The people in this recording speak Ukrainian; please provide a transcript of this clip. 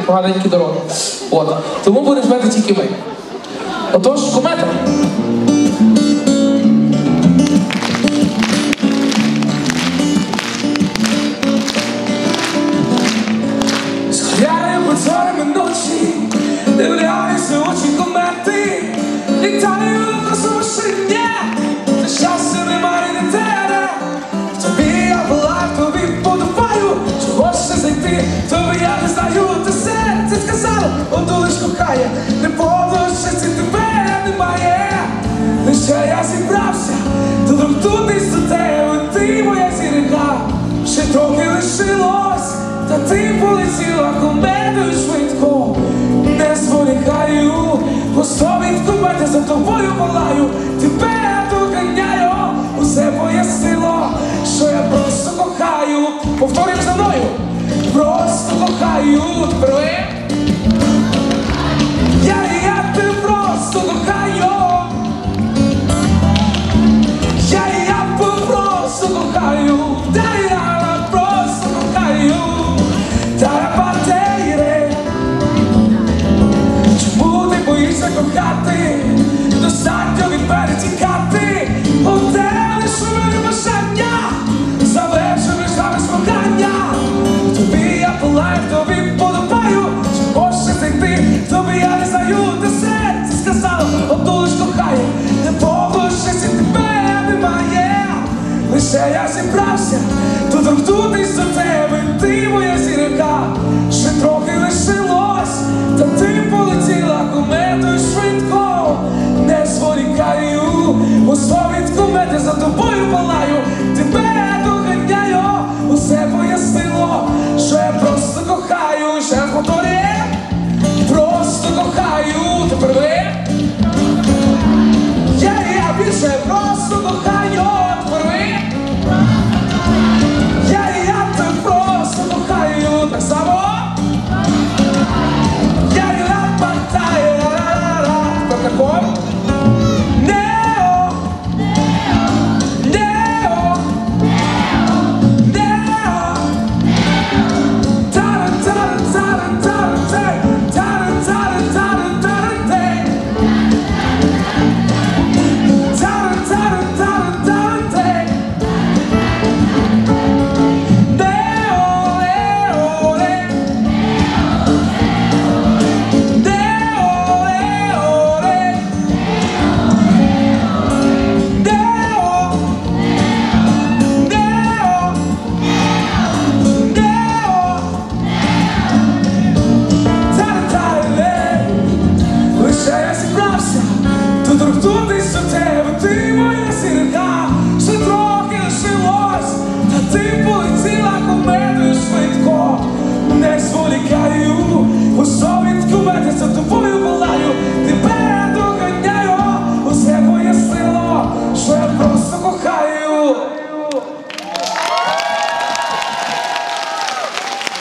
поганенькі дороги. От. Тому будемо жити тільки ми. Отож, комета. Схиляю позорами ночі, дивляюся очі комети, літаю на сумашиння, та щастя немає ні тебе. В тобі я була, в тобі подобаю, чого ще зайти, в тобі я не знаю, ти серце сказало, одну лиш кохає, не подощасті тебе немає. Лише я зібрався, доторкнутись до тебе, ти моя зірка, ще трохи лишилось, та ти полетіла кометою швидко, не зволікаю, просто від комети за тобою палаю, тебе доганяю, усе пояснило, що я просто кохаю. Повторюй за мною, просто кохаю. Тепер ви. Я тебе просто кохаю. Я просто кохаю. Я просто кохаю. Чому ти боїшся кохати? Достатньо від мене тікати. Одне лише мені бажання, завершуєш нами спокання. В тобі я палаю, в тобі подобаю, чого ще зайти, в тобі я не знаю, де серце сказало, одну лиш кохає, не повно щастя тебе немає. Лише я зібрався, доторкнутись до тебе, ти моя зірка, ще трохи лишилось, та ти полетіла кометою швидко, не зволікаю, просто від комети за тобою палаю, тебе доганяю, усе пояснило, що я просто кохаю. Ще раз повторює, просто кохаю. Тепер ви. Я більше просто кохаю.